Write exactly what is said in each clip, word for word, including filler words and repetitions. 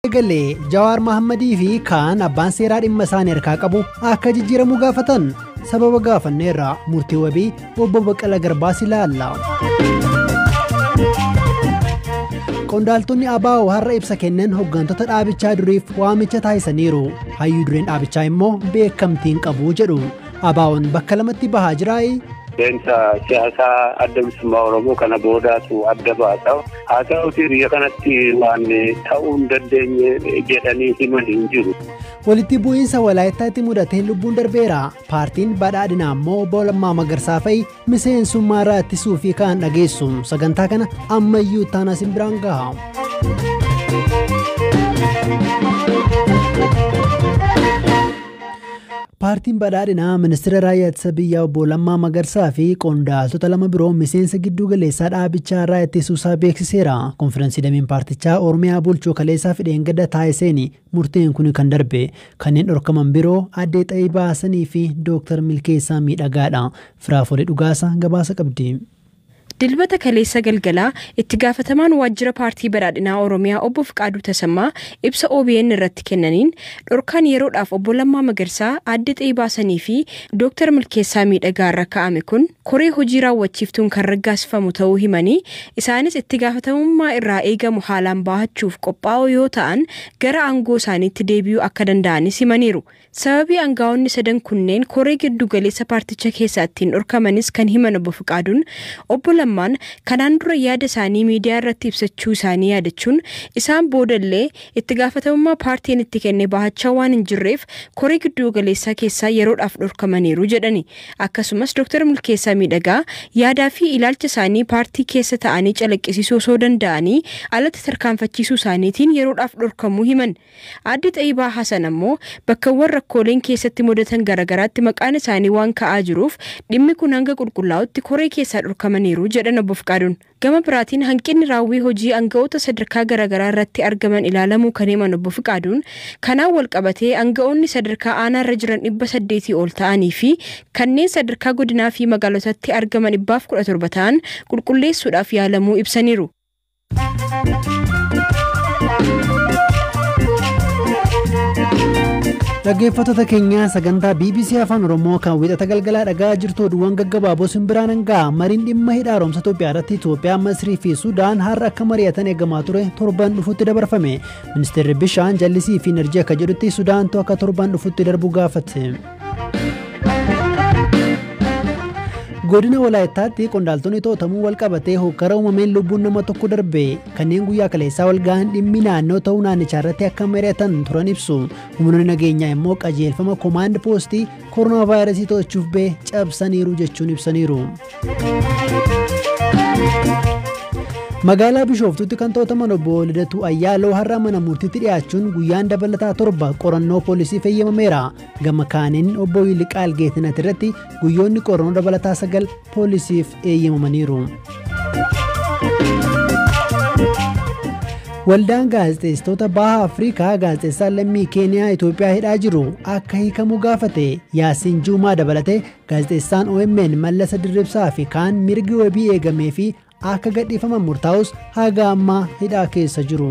Galee Jawar Lammaa fi kaan abbaan seeraa dhimma isaanii harkaa qabu akka jijjiiramu gaafatan sababa gaafanneerra murtii wabii obbo Baqaalee Garbaas ilaalla. Qondaaltonni abaa'oo har'a ibsa kennan hooggantoota dhaabichaa duriif waamicha taasisaniiru. Hayyuu dureen dhaabichaa immoo beekamtiin qabu jedhu. Abaa'oon bakka lamatti bahaa jiraayi. Deemsa siyaasaa adda bilisummaa Oromoo kana boodaatu adda baasa. Haa ta'uutii biyya kanatti waan ta'uu hin dandeenye jedhanii himan hin jiru. Walitti bu'iinsa Walaayittaatti mudatee lubbuun darbeera. Paartiin badhaadhinaa immoo obbo Lammaa Magarsaa fa'i miseensummaa irraa ittisuu fi kaan dhageessu. Sagantaa kana ammayyuu taanaa simbiraan gaha. Paartiin badhaadhinaa ministeera raayyaa ittisa biyyaa obbo Lammaa Magarsaa fi qondaaltota lama biroo miseensa gidduu galeessaa dhaabichaa irraa ittisuusaa beeksiseera. Konfiraansii dameen paartichaa Oromiyaa bulchuu kaleessaa fideen gada taasiseen murteen kun kan darbe. Kanneen dhorkaman biroo addee xayiba fi Dooktar Milkeessaa Miidhagaadha. Firaafolee Dhugaasa gabaasa qabdi. Dilbata kaleessa galgalaa itti gaafatamaan waajjira paartii badhaadhinaa Oromiyaa obbo Fiqaaduu Tasammaa ibsa O B N irratti kennaniin dhorkaan yeroodhaaf obbo Lammaa Magarsaa addee xayiba fi Dooktar Milkeessaa Miidhagaa irra kaa'ame kun koree hojii raawwachiiftuun kan raggaasifamu ta'uu himanii isaanis itti gaafatamummaa irraa eegamu haalaan baahachuuf qophaa'oo yoo ta'an gara aangoo isaaniitti deebi'uu akka danda'anis himaniiru. Sababii aangaa'onni sadan kunneen koree giddu galeessa paarticha keessaa ittiin dhorkamanis kan himan obbo Fiqaaduun obbo Lammaan kanaan dura yaada isaanii miidiyaa irratti ibsachuu isaanii yaadachuun isaan boodallee itti gaafatamummaa paartiin itti kenne baahachaa waan hin jirreef koree giddu galeessaa keessaa yeroodhaaf dhorkamaniiru jedhani. Akkasumas Dooktar Milkeessaa Miidhagaa yaadaa fi ilaalcha isaanii paartii keessa ta'anii calaqqisiisuu osoo danda'anii alatti tarkaanfachiisuu isaaniitiin yeroodhaaf dhorkamuu himan. Aadde Xaayibaa Hasan ammoo bakkawwan rakkooleen keessatti mudatan garagaraatti maqaan isaanii waan ka'aa jiruuf dhimmi kun hanga qulqullaa'utti koree keessaa dhorkamaniiru jedhan obbo Fiqaaduun. Gama biraatiin hanqinni raawwii hojii aanga'oota sadarkaa garagaraa irratti argaman ilaalamuu kan himan obbo Fiqaaduun kanaan wal qabatee aanga'oonni sadarkaa aanaa irra jiran dhibba saddeetii ol ta'anii fi kanneen sadarkaa godinaa fi magaalotatti argaman dhibbaaf kudha torba ta'an qulqulleessuudhaaf yaalamuu ibsaniiru. Dhaggeeffattoota keenya sagantaa B B C Afaan Oromoo kan wixata galgalaa dhagaa jirtu oduuwwan gaggabaaboo simbiraan hangaa mariin dhimma hidha haaromsa Itoophiyaa irratti Itoophiyaa, Masrii fi Sudaan har'a akka mari'atan eegamaa ture torban dhufutti dabarfame. Ministeerri bishaan jallisii fi enerjii akka jedhutti Sudaantu akka torban dhufutti darbu gaafate. Godina Walaayittaatti qondaaltonni to'atamuu wal qabatee hokkara uumameen lubbuun nama tokko darbe. Kanneen guyyaa kaleessaa wal gahan dhimmi naannoo ta'uu naannichaa irratti akka mari'atan turan ibsu. Humnoonni nageenyaa immoo qajeelfama koomaand poostii koronaa vaayirasii to'achuuf ba'e cabsaniiru jechuun ibsaniiru. Magaalaa Bishooftuutti kan to'ataman obbo Lidatu Ayyaaloo har'a mana murtiitti dhiyaachuun guyyaan dabalataa torba qorannoo poolisii eeyyamameera. Gama kaaniin obbo Yiliqaal Geetinat irratti guyyoonni qorannoo dabalataa sagal poolisiif eeyyamamaniiru. Waldaan gaazexeessitoota Baha Afrikaa gaazexeessaan lammii Keeniyaa Itoophiyaa hidhaa jiru akka hiikamu gaafate. Yaasiin Juumaa dabalatee gaazexeessaan O M N Mallasa Dirribsaa fi kaan mirgi wabii eegamee fi akka gadhiifaman murtaa'us haga ammaa hidhaa keessa jiru.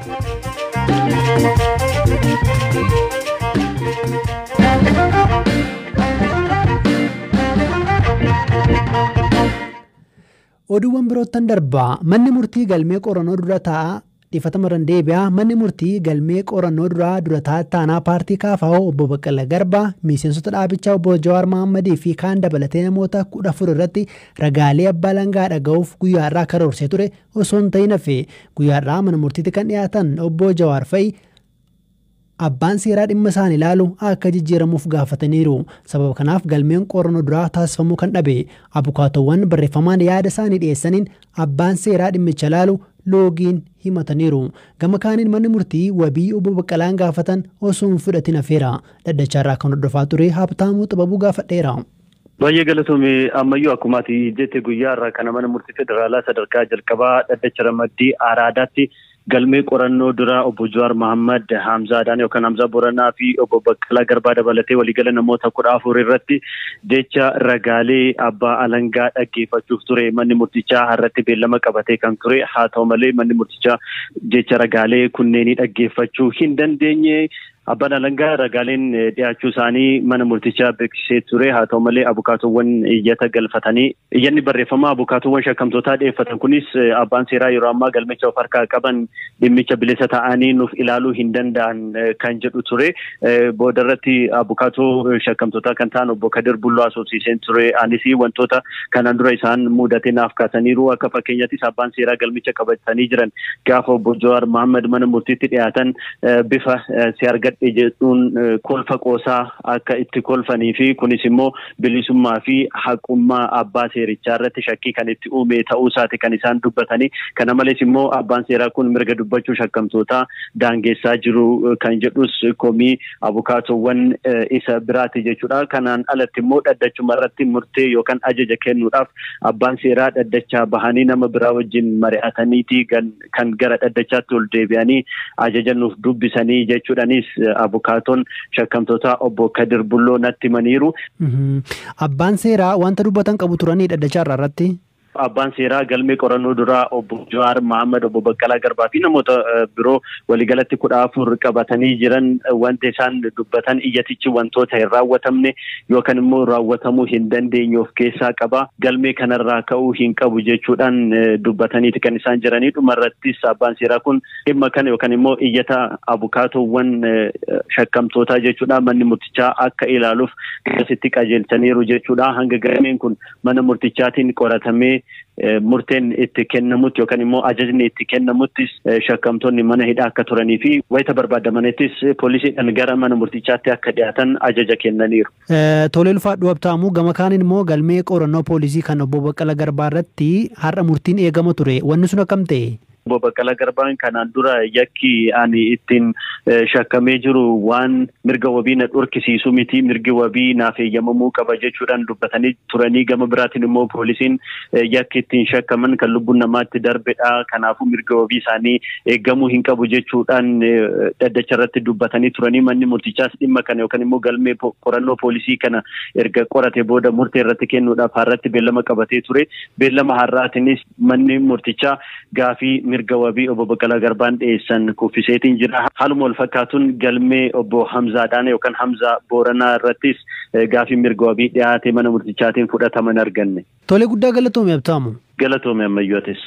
Oduuwwan birootan darbaa manni murtii galmee qorannoo dura taa'aa dhifatama dandeebi'aa manni murtii galmee qorannoo duraa dura taa'aa paartii Kaafaa'oo obbo Baqaalee Garbaa miseensota dhaabichaa obbo Jawar Lammaa fi kaan dabalatee namoota kudha afur irratti ragaalee abbaa langaa dhaga'uuf guyyaa irraa karoorsee ture osoo hin ta'in hafe. Guyyaa irraa mana murtiitti kan dhiyaatan obbo Jawar fa'i abbaan seeraa dhimma isaan ilaalu akka jijjiiramuuf gaafataniiru. Sababa kanaaf galmeen qorannoo duraa taasifamuu kan dhabe. Abukaatowwan barreeffamaan yaada isaanii dhiyeessaniin abbaan seeraa dhimmicha ilaalu loogiin himataniiru. Gama kaaniin manni murtii wabii obbo Baqaaleen gaafatan osoo hin fudhatin hafeera. Dhaddachaarraa kan hordofaa ture Habtaamuu Xababuu gaafadheera. Baay'ee galatoomii ammayyuu akkuma ati jette guyyaa irraa kana mana murtii federaalaa sadarkaa jalqabaa dhaddacha ramaddii Araadaatti galmee qorannoo dura obbo Jawar Lammaa Hamzaadhaan yookaan Hamzaa Booranaa fi obbo Baqaalee Garbaa dabalatee waliigala namoota kudha afur irratti jecha ragaalee abbaa alangaa dhaggeeffachuuf ture manni murtichaa har'atti beellama qabatee kan ture haa ta'u malee manni murtichaa jecha ragaalee kunneen dhaggeeffachuu hin dandeenye. Abbaan alangaa ragaaleen dhiyaachuu isaanii mana murtichaa beeksisee ture haa ta'u malee abukaatowwan iyyata galfatanii iyyanni barreeffamaa abukaatowwan shakkamtootaa dhiyeeffatan kunis abbaan seeraa yeroo ammaa galmecha of harkaa qaban dhimmicha bilisa ta'anii nuuf ilaaluu hin danda'an kan jedhu ture. Boodarratti abukaatoo shakkamtootaa kan ta'an obbo Kadir Bulloo asoosiiseen ture. Anis wantoota kanaan dura isaan mudatee naaf kaasaniiru akka fakkeenyattis abbaan seeraa galmicha qabatanii jiran gaafa obbo Jawar Lammaa mana murtiitti dhiyaatan bifa si argadhe jedhuun kolfa qoosaa akka itti kolfanii fi kunis immoo bilisummaa fi haqummaa abbaa seerichaa irratti shakkii kan itti uume ta'uu isaati kan isaan dubbatanii. Kana malees immoo abbaan seeraa kun mirga dubbachuu shakkamtootaa daangeessaa jiru kan jedhus komii abukaatowwan isa biraati jechuudha. Kanaan alatti immoo dhaddachuma irratti murtee yookaan ajaja kennuudhaaf abbaan seeraa dhaddachaa bahanii nama biraa wajjin mari'ataniiti kan gara dhaddachaatti ol deebi'anii ajaja nuuf dubbisanii jechuudhanis abukaatoon shakkamtoota obbo Kadir Bulloo natti maniiru. Abbaan seeraa wanta dubbatan qabu turanii dhaddachaa irratti. Abbaan seeraa galmee qorannoo duraa obbo Jawar Lammaa obbo Baqaalee Garbaa fi namoota biroo waliigalatti kudha afur qabatanii jiran wanta isaan dubbatan iyyatichi wantoota hin raawwatamne yookaan immoo raawwatamuu hin dandeenye of keessaa qaba. Galmee kanarraa ka'uu hin qabu jechuudhaan dubbataniiti kan isaan jiranii. Dhumarrattis abbaan seeraa kun dhimma kana yookaan immoo iyyata abukaatowwan shakkamtootaa jechuudha manni murtichaa akka ilaaluuf asitti qajeelchaniiru jechuudha. Hanga galmeen kun mana murtichaatiin qoratamee murteen itti kennamutti yookaan immoo ajajni itti kennamuttis shakkamtoonni mana hidhaa akka turanii fi wayita barbaadamanittis poolisiidhaan gara mana murtichaatti akka dhiyaatan ajaja kennaniiru. Tolee ulfaadhu abtaamuu gama kaaniin immoo galmee qorannoo poolisii kan obbo Baqaalee Garbaa irratti har'a murtiin eegama ture. Wanni sun akkam ta'e? Obbo Baqaalee Garbaan kanaan dura yakki ani ittiin shakkamee jiru waan mirga wabii na dhorkisiisu miti mirgi wabii naaf eeyyamamuu qaba jechuudhaan dubbatanii turanii. Gama biraatiin immoo poolisiin yakki ittiin shakkaman kan lubbuun namaatti darbedha kanaafuu mirga wabii isaanii eeggamuu hin qabu jechuudhaan dhaddacha irratti dubbatanii turanii. Manni murtichaas dhimma kana yookaan immoo galmee qorannoo poolisii kana erga qorate booda murtee irratti kennuudhaaf har'atti beellama qabatee ture. Beellama har'aatiinis manni murtichaa gaafii mirga wabii obbo Baqaalee Garbaan dhiyeessan kuffiseetiin jira. Haaluma wal fakkaatuun galmee obbo Hamzaadhaan yookaan Hamzaa Booranaa irrattis gaafii mirga wabii dhiyaate mana murtichaatiin fudhataman arganne. Tolee guddaa galatoomee abtaamu. Galatoomee ammayyootes.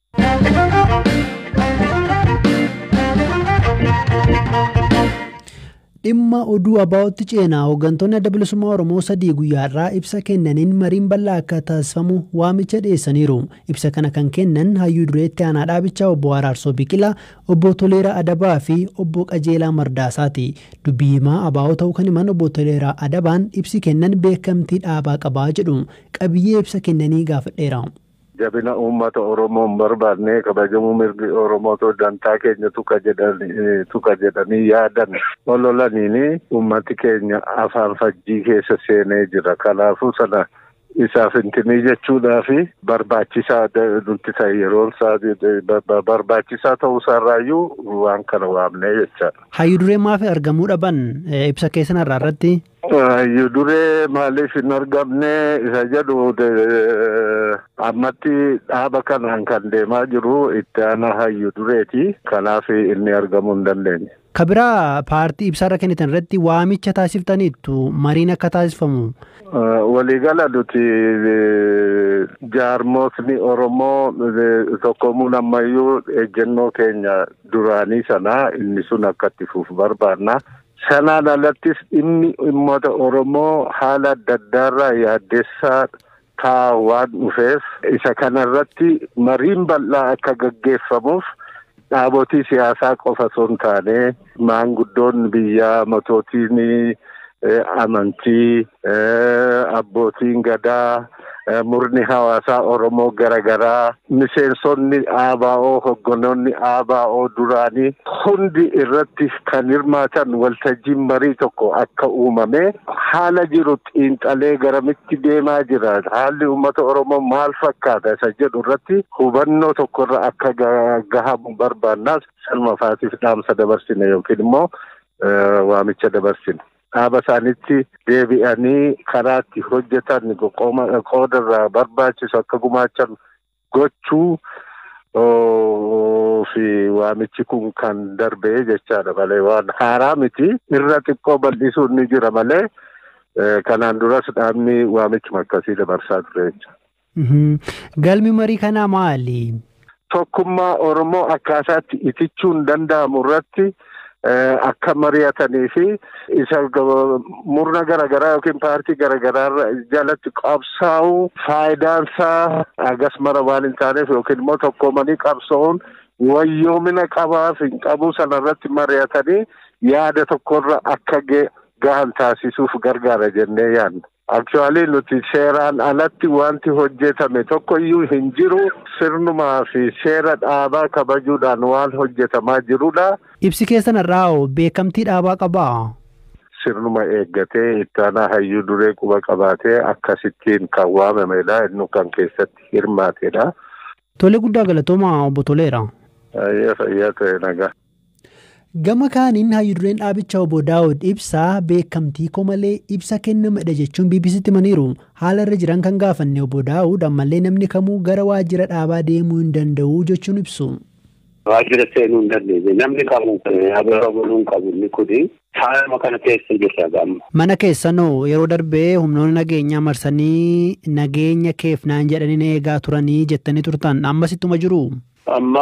Dhimma oduu abaa'otti ceenaa hooggantoonni adda bilisummaa Oromoo sadii guyyaarraa ibsa kennaniin mariin bal'aa akka taasifamu waamicha dhiyeessaniiru. Ibsa kana kan kennan hayyuu dureetti aanaa dhaabichaa obbo Araarsoo Biqilaa, obbo Toleeraa Adabaa fi obbo Qajeelaa Mardaasaati. Dubbii himaa abaa'oo ta'uu kan himan obbo Toleeraa Adabaan ibsi kennan beekamtii dhaabaa qabaa jedhu. Qabiyyee ibsa kennanii gaafadheera. Jabina uummata Oromoon barbaadnee kabajamuu mirgi Oromoo dantaa keenya tuqa jedhanii tuqa jedhanii yaadan ololaniini uummati keenya afaan fajjii keessa seenee jira. Kanaafuu sana isaaf intinii jechuudhaafi barbaachisaa nutti ta'e yeroon isaa barbaachisaa ta'uu isaarraayyuu waan kana waamnee jechaadha. Hayyuu duree maaf argamuu dhaban ibsa keessan irraa irratti? Hayyuu duree maaliif hin argamne isa jedhu ammatti dhaaba kanaan kan deemaa jiru itti aanaa hayyuu dureeti. Kanaaf inni argamuu hin dandeenye. Kabiraa paartii ibsaarra kennitan irratti waamicha taasiftaniittu mariin akka taasifamu. Waliigala nuti jaarmootni Oromoo tokkomuun ammayyuu ejjennoo keenya duraanii sanaa inni sun akka itti fufu barbaadna. Sanaan alattis inni uummata Oromoo haala adda addaarraa yaaddeessaa ta'aa waan dhufeef isa kanarratti mariin bal'aa akka gaggeeffamuuf dhaabotii siyaasaa qofa osoo hin taane maanguddoon biyyaa matootiin amantii abbootiin gadaa murni hawaasaa Oromoo garagaraa miseensonni A B O hoggantoonni A B O duraanii hundi irratti kan hirmaatan waltajjiin marii tokko akka uumame haala jiru xiinxalee garamitti deemaa jira haalli uummata Oromoo maal fakkaata isa jedhu irratti hubannoo tokko irra akka gahamu barbaannas salma faatiif dhaamsa dabarsine yookiin immoo waamicha dabarsine. Dhaaba isaaniitti deebi'anii karaatti hojjetan qooda irraa barbaachisu akka gumaachan gochuu fi waamichi kun kan darbee jechaadha malee waan haaraa miti irra xiqqoo bal'isuun ni jira malee kanaan duras dhaabni waamichuma akkasii dabarsaa ture jecha. Galmi marii kanaa maali? Tokkummaa Oromoo akkaataatti itichuun danda'amu irratti akka mari'atanii fi isa murna garagaraa yookiin paartii garagaraa jalatti qabsaa'u faayidaan isaa agas mara waan hin taaneef yookiin immoo tokkoomanii qabsa'uun wayyoomina qabaaf hin qabu sanarratti mari'atanii yaada tokkorra akka gahan taasisuuf gargaara jennee yaadna. Actually nuti seeraan alatti wanti hojjetame tokko iyyuu hin jiru sirnumaa fi seera dhaabaa kabajuudhaan waan hojjetamaa jirudha. Ibsi keessan irraa beekamtii dhaabaa qabaa? Sirnuma eeggatee ittaanaa hayyuu duree quba qabaatee akkasittiin kan waamamedha inni kan keessatti hirmaatedha. Tole guddaa galatooma obbo Toleera. Ayyaa fayyaa ta'e nagaa. Gama kaaniin hayyuu dureen dhaabichaa obbo Daawud ibsaa beekamtii koo malee ibsa kennamadha jechuun B B C'tti himaniiru. Haala irra jiran kan gaafanne obbo Daawud ammallee namni kamuu gara waajjira dhaabaa deemuu hin danda'u jechuun ibsu. Waajjira seenuu hin dandeenye namni kamuu abara godhuun qabu inni kuni haala kana keessa jirra gamma. Mana keessanoo yeroo darbee humnoonni nageenyaa marsanii nageenya keef naan jedhanii eegaa turanii jettanii turtan ammas ittuma jiru. Amma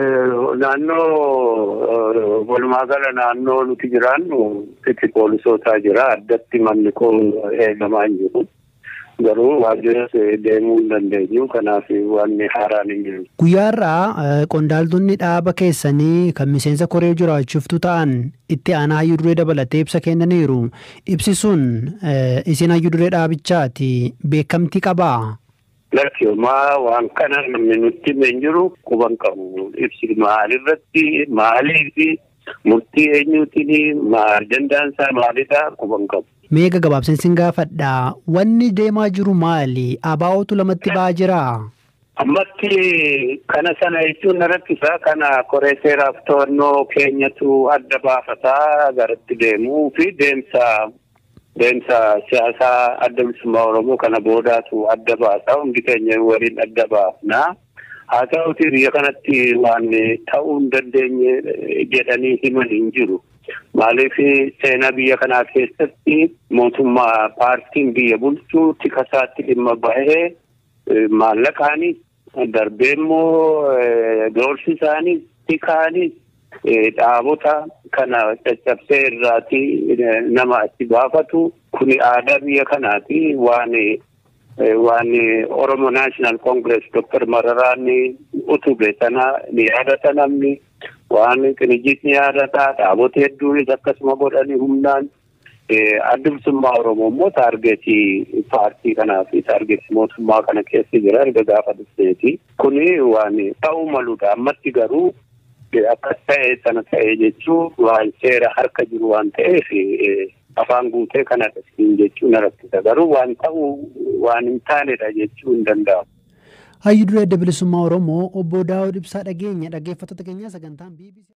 naannoo walumaa gala naannoo nuti jiraannu itti poolisootaa jira addatti manni koo eegamaa hin jiru. Garuu waajjira deemuu hin dandeenyu kanaaf wanni haaraan hin jiru. Guyyaarraa qondaaltonni dhaaba keessanii kan miseensa koree jiraachiftu ta'an itti aanaa hayyuu duree dabalatee ibsa kennaniiru. Ibsi sun isin hayyuu duree dhaabichaati beekamtii qabaa? Lakkiumaa waan kana namni nutti hin jiru quban qabu. Ibsi maalirratti maaliifi murtii eenyuutiin maal dandaansaa maalidha quban qabu. Meeqa gabaabseen gaafadha. Wanni deemaa jiru maali? Abaa'ootu lamatti ba'aa jiraa? Ammatti kana sana jechuun rakkisaa kana koree seeraaf to'annoo keenyatu adda baafataa garatti deemuu fi deemsa deemsa siyaasaa adda bilisummaa Oromoo kana boodaatu adda baasaa hundi keenya waliin adda baafna. Haa ta'uutii biyya kanatti waan ta'uu hin dandeenye jedhanii himan hin jiru. Maaliif seenaa biyya kanaa keessatti mootummaa paartiin biyya bulchuu tikasaatti dhimma bahee maallaqaanis darbee immoo doorsisaanis tikaanis dhaabota kana caccabsee irraati nama itti baafatu kuni aadaa biyya kanaati waan waan Oromo National Congress Doctor Mararaan utube sana ni yaadata namni waan qinijitni yaadata dhaabota hedduunis akkasuma godhanii humnaan adda bilisummaa Oromoo immoo taargeetii paartii kanaa fi taargeetii mootummaa kana keessa jira erga gaafa dhufteeti kuni waan ta'uu maludha ammatti garuu akkas ta'e sana ta'e jechuun waan seera harka jiru waan ta'eef afaan guutee kana jechuun rakkisa garuu waan ta'uu waan hin taanedha jechuun hin danda'amu. Hayyuu duree adda bilisummaa Oromoo obbo Daawud ibsaa dhageenya dhaggeeffattoota keenyaa sagantaan B B C